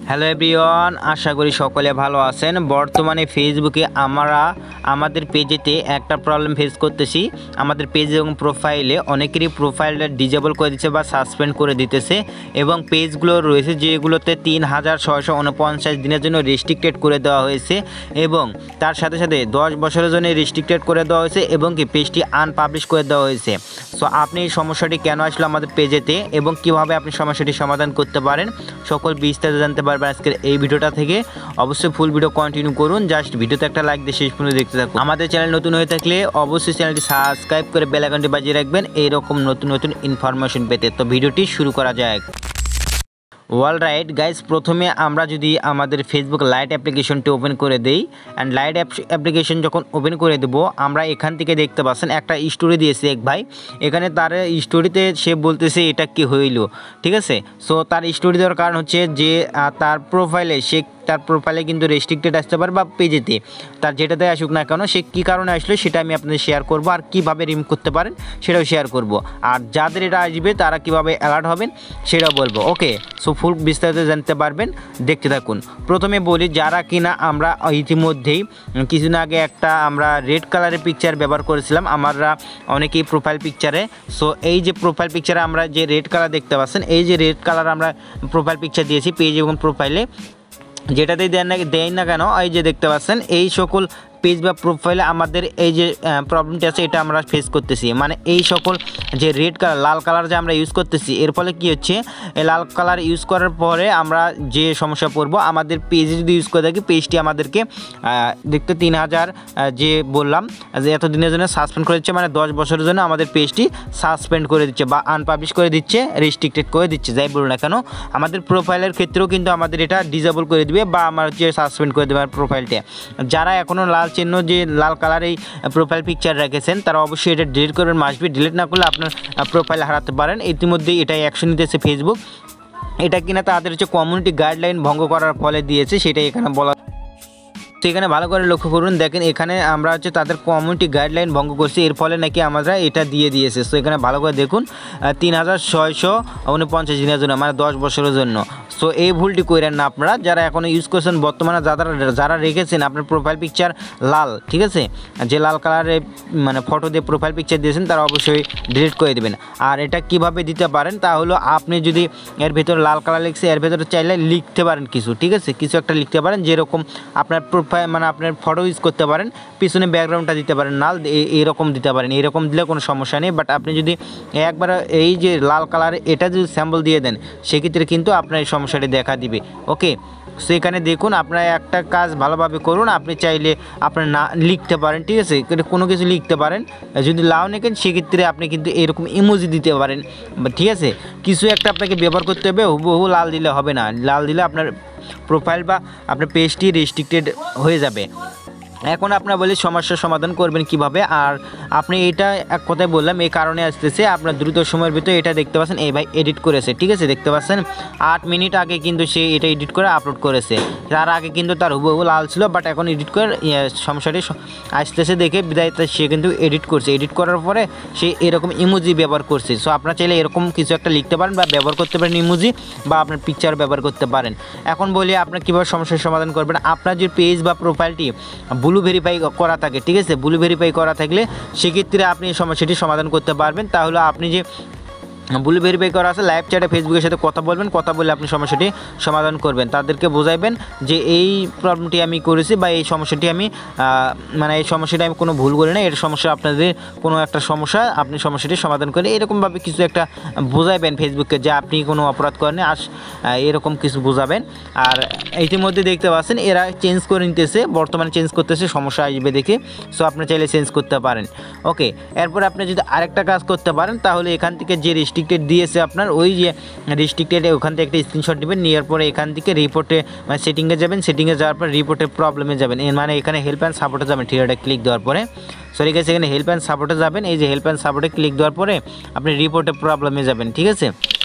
Hello everyone, আশা করি সকলে ভালো আছেন। বর্তমানে ফেসবুকে আমরা আমাদের পেজেতে একটা প্রবলেম ফেস করতেছি। আমাদের পেজ এবং প্রোফাইলে অনেকেরই প্রোফাইলটা ডিজেবল করে দিচ্ছে বা সাসপেন্ড করে দিতেছে, এবং পেজগুলো রয়েছে যেগুলোতে 3649 দিনের জন্য রেস্ট্রিক্টেড করে দেওয়া হয়েছে, এবং তার সাথে সাথে 10 বছরের জন্য রেস্ট্রিক্টেড করে দেওয়া হয়েছে, এবং কি পেজটি আনপাবলিশ করে দেওয়া হয়েছে। সো আপনি এই সমস্যাটি কেন আসলো আমাদের পেজেতে এবং কিভাবে আপনি সমস্যাটি সমাধান করতে পারেন সকল বিস্তারিত জানতে পারবেন আজকের এই ভিডিওটা থেকে। অবশ্যই ফুল ভিডিও কন্টিনিউ করুন, জাস্ট ভিডিওতে একটা লাইক দিয়ে শেষ পর্যন্ত দেখতে থাকুন। আমাদের চ্যানেল নতুন হয়ে থাকলে অবশ্যই চ্যানেলটি সাবস্ক্রাইব করে বেল আইকনটি বাজিয়ে রাখবেন এইরকম নতুন নতুন ইনফরমেশন পেতে। তো ভিডিওটি শুরু করা যাক। অলরাইট গাইস, প্রথমে আমরা যদি আমাদের ফেসবুক লাইট অ্যাপ্লিকেশনটি ওপেন করে দেই, অ্যান্ড লাইট অ্যাপ্লিকেশন যখন ওপেন করে দেব, আমরা এখান থেকে দেখতে পাচ্ছেন একটা স্টোরি দিয়েছে এক ভাই। এখানে তার স্টোরিতে সে বলতেছে এটা কি হইল, ঠিক আছে। সো তার স্টোরি দেওয়ার কারণ হচ্ছে যে তার প্রোফাইলে তার প্রোফাইলে কিন্তু রেস্ট্রিক্টেড আসতে পারে বা পেজেতে তার যেটাতে আসুক না কেন, সে কী কারণে আসলো সেটা আমি আপনাদের শেয়ার করব, আর কীভাবে রিমুভ করতে পারেন সেটাও শেয়ার করব, আর যাদের এটা আসবে তারা কীভাবে অ্যালার্ট হবেন সেটাও বলবো। ওকে, সো ফুল বিস্তারিত জানতে পারবেন, দেখতে থাকুন। প্রথমে বলি, যারা কিনা আমরা ইতিমধ্যেই কিছুদিন আগে একটা আমরা রেড কালারের পিকচার ব্যবহার করেছিলাম আমরা অনেকেই প্রোফাইল পিকচারে। সো এই যে প্রোফাইল পিকচারে আমরা যে রেড কালার দেখতে পাচ্ছেন, এই যে রেড কালার আমরা প্রোফাইল পিকচার দিয়েছি পেজ এবং প্রোফাইলে, যেটাতেই দেয় না কেন, এই যে দেখতে পাচ্ছেন এই সকল পেজ বা প্রোফাইলে আমাদের এই যে প্রবলেমটা আছে এটা আমরা ফেস করতেছি। মানে এই সকল যে রেড কালার লাল কালার যে আমরা ইউজ করতেছি, এর ফলে কি হচ্ছে, এই লাল কালার ইউজ করার পরে আমরা যে সমস্যা পড়বো, আমাদের পেজে যদি ইউজ করে থাকি পেজটি আমাদেরকে দেখতে 3000 যে বললাম যে এত দিনের জন্য সাসপেন্ড করে দিচ্ছে, মানে 10 বছরের জন্য আমাদের পেজটি সাসপেন্ড করে দিচ্ছে বা আনপাবলিশ করে দিচ্ছে, রেস্ট্রিক্টেড করে দিচ্ছে, যাই বলুন না কেন। আমাদের প্রোফাইলের ক্ষেত্রেও কিন্তু আমাদের এটা ডিসেবল করে দিবে বা আমার হচ্ছে সাসপেন্ড করে দেবে প্রোফাইলটা। যারা এখনও লাল চিহ্ন যে লাল কালার এই প্রোফাইল পিকচার রেখেছেন তারা অবশ্যই এটা ডিলিট করবেন, মাস্ট বি। ডিলিট না করলে আপনার প্রোফাইল হারাতে পারেন। ইতিমধ্যেই এটাই অ্যাকশন নিতেছে ফেসবুক। এটা কিনা তাদের হচ্ছে কমিউনিটি গাইডলাইন ভঙ্গ করার ফলে দিয়েছে, সেটাই এখানে বলা। তো এখানে ভালো করে লক্ষ্য করুন, দেখেন এখানে আমরা হচ্ছে তাদের কমিউনিটি গাইডলাইন ভঙ্গ করছি, এর ফলে নাকি আমরা এটা দিয়ে দিয়েছে। তো এখানে ভালো করে দেখুন, 3649 দিনের জন্য, মানে 10 বছরের জন্য। সো এই ভুলটি করেন না আপনারা, যারা এখনও ইউজ করছেন বর্তমানে, যারা রেখেছেন আপনার প্রোফাইল পিকচার লাল, ঠিক আছে, যে লাল কালারে মানে ফটো দিয়ে প্রোফাইল পিকচার দিয়েছেন তারা অবশ্যই ডিলিট করে দেবেন। আর এটা কিভাবে দিতে পারেন, তা হলো আপনি যদি এর ভেতরে লাল কালার লিখছে, এর ভেতরে চাইলে লিখতে পারেন কিছু, ঠিক আছে, কিছু একটা লিখতে পারেন, যেরকম আপনার প্রোফাইল মানে আপনার ফটো ইউজ করতে পারেন, পিছনে ব্যাকগ্রাউন্ডটা দিতে পারেন লাল, এইরকম দিতে পারেন, এরকম দিলে কোনো সমস্যা নেই। বাট আপনি যদি একবার এই যে লাল কালার এটা যদি স্যাম্পল দিয়ে দেন, সেক্ষেত্রে কিন্তু আপনার এই সমস্যাটি দেখা দিবে। ওকে, সেখানে দেখুন আপনারা একটা কাজ ভালোভাবে করুন, আপনি চাইলে আপনার না লিখতে পারেন, ঠিক আছে, কোনো কিছু লিখতে পারেন। যদি লাও নেকেন সেক্ষেত্রে আপনি কিন্তু এরকম ইমোজি দিতে পারেন, ঠিক আছে, কিছু একটা আপনাকে ব্যবহার করতে হবে, হুবহু লাল দিলে হবে না, লাল দিলে আপনার প্রোফাইল বা আপনার পেজটি রেস্ট্রিক্টেড হয়ে যাবে। এখন আপনারা বলে সমস্যার সমাধান করবেন কিভাবে, আর আপনি এটা এক কথায় বললাম এই কারণে আসতেছে, আপনার দ্রুত সময়ের ভিতরে এটা দেখতে পাচ্ছেন এই ভাই এডিট করেছে, ঠিক আছে, দেখতে পাচ্ছেন 8 মিনিট আগে কিন্তু সে এটা এডিট করে আপলোড করেছে। তার আগে কিন্তু তার হুবহু লাল ছিল, বাট এখন এডিট করে সমস্যাটি আসতেছে দেখে বিদায় সে কিন্তু এডিট করছে, এডিট করার পরে সে এরকম ইমোজি ব্যবহার করছে। সো আপনারা চাইলে এরকম কিছু একটা লিখতে পারেন বা ব্যবহার করতে পারেন ইমোজি, বা আপনার পিকচার ব্যবহার করতে পারেন। এখন বলি আপনার কীভাবে সমস্যার সমাধান করবেন। আপনার যে পেজ বা প্রোফাইলটি ব্লু ভেরিফাই করা থাকে, ঠিক আছে, ব্লু ভেরিফাই করা থাকলে সেক্ষেত্রে আপনি সমস্যাটি সমাধান করতে পারবেন। তাহলে আপনি যে ব্লু ভেরিফাই করা আছে, লাইভ চ্যাটে ফেসবুকের সাথে কথা বলবেন, কথা বলে আপনি সমস্যাটি সমাধান করবেন, তাদেরকে বোঝাইবেন যে এই প্রবলেমটি আমি করেছি বা এই সমস্যাটি আমি মানে এই সমস্যাটি আমি কোনো ভুল করি না, এর সমস্যা আপনাদের কোনো একটা সমস্যা, আপনি সমস্যাটি সমাধান করে এরকমভাবে কিছু একটা বোঝাইবেন ফেসবুককে যে আপনি কোনো অপরাধ করেন, এরকম কিছু বোঝাবেন। আর ইতিমধ্যে দেখতে পাচ্ছেন এরা চেঞ্জ করে নিতেছে, বর্তমানে চেঞ্জ করতেছে, সমস্যা আসবে দেখে। সো আপনি চাইলে চেঞ্জ করতে পারেন। ওকে, এরপর আপনি যদি আরেকটা কাজ করতে পারেন, তাহলে এখান থেকে যে রেস্ট্রিক্টেড দিয়েছে আপনার ওই যে রেস্ট্রিক্টেড, ওখান থেকে একটা স্ক্রিনশট নেবেন, নেওয়ার পরে এখান থেকে রিপোর্টে মানে সেটিংয়ে যাবেন, সেটিংয়ে যাওয়ার পর রিপোর্টের প্রবলেমে যাবেন, মানে এখানে হেল্প অ্যান্ড সাপোর্টে যাবেন, ঠিক আছে, ক্লিক দেওয়ার পরে সরি গাইস, এখানে হেল্প অ্যান্ড সাপোর্টে যাবেন, এই যে হেল্প অ্যান্ড সাপোর্টে ক্লিক দেওয়ার পরে আপনি রিপোর্টের প্রবলেমে যাবেন, ঠিক আছে।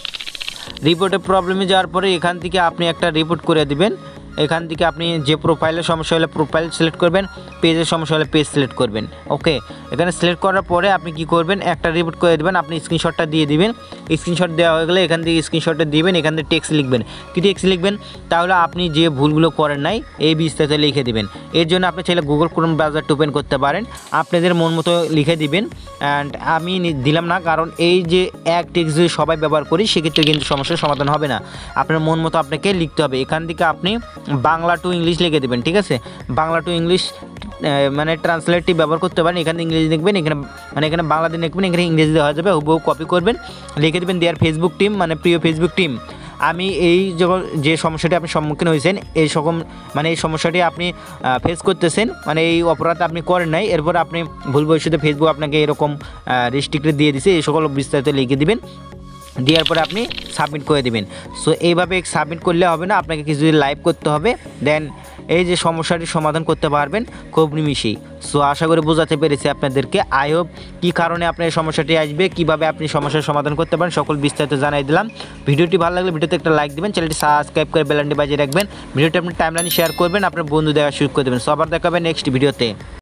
রিপোর্টের প্রবলেমে যাওয়ার পরে এখান থেকে আপনি একটা রিপোর্ট করে দিবেন, এখান থেকে আপনি যে প্রোফাইলের সমস্যা হলে প্রোফাইল সিলেক্ট করবেন, পেজের সমস্যা হলে পেজ সিলেক্ট করবেন। ওকে, এখানে সিলেক্ট করার পরে আপনি কি করবেন, একটা রিপোর্ট করে দেবেন, আপনি স্ক্রিনশটটা দিয়ে দিবেন, স্ক্রিনশট দেওয়া হয়ে গেলে এখান থেকে স্ক্রিনশটটা দিবেন, এখান থেকে টেক্সট লিখবেন। কি টেক্সট লিখবেন? তাহলে আপনি যে ভুলগুলো করেন নাই এই বিস্তারিত লিখে দিবেন। এর জন্য আপনি চাইলে গুগল ক্রোম ব্রাউজারটা ওপেন করতে পারেন, আপনাদের মন মতো লিখে দিবেন। অ্যান্ড আমি দিলাম না, কারণ এই যে এক টেক্সট যদি সবাই ব্যবহার করি সেক্ষেত্রে কিন্তু সমস্যার সমাধান হবে না। আপনার মন মতো আপনাকে লিখতে হবে। এখান থেকে আপনি বাংলা টু ইংলিশ লিখে দেবেন, ঠিক আছে? বাংলা টু ইংলিশ মানে ট্রান্সলেটটি ব্যবহার করতে পারেন। এখানে ইংরেজি লিখবেন, এখানে বাংলা দিয়ে লিখবেন, এখানে ইংরেজি দেওয়া হয়ে যাবে, হুবহু কপি করবেন, লিখে দেবেন দেয়ার ফেসবুক টিম, মানে প্রিয় ফেসবুক টিম, আমি এই যে সমস্যাটি আপনি সম্মুখীন হয়েছেন এই সমস্যাটি আপনি ফেস করতেছেন, মানে এই অপরাধ আপনি করেন নাই, এরপর আপনি ভুল ভবিষ্যতে ফেসবুক আপনাকে এরকম রেস্ট্রিক্টেড দিয়ে দিছে, এই সকল বিস্তারিত লিখে দিবেন। দেওয়ার পরে আপনি সাবমিট করে দিবেন। সো এইভাবে সাবমিট করলে হবে না, আপনাকে কিছু লাইভ করতে হবে, দেন এই যে সমস্যাটির সমাধান করতে পারবেন খুব নিমিশেই। সো আশা করি বোঝাতে পেরেছি আপনাদেরকে। আই হোপ কী কারণে আপনার এই সমস্যাটি আসবে, কীভাবে আপনি সমস্যার সমাধান করতে পারেন সকল বিস্তারিত জানাই দিলাম। ভিডিওটি ভালো লাগলে ভিডিওতে একটা লাইক দেবেন, চ্যানেলটি সাবস্ক্রাইব করে বেল আইকনটি বাজিয়ে রাখবেন, ভিডিওটি আপনি টাইমলাইনে শেয়ার করবেন, আপনার বন্ধু দেখার সুযোগ করে দেবেন। সো আবার দেখা হবে নেক্সট ভিডিওতে।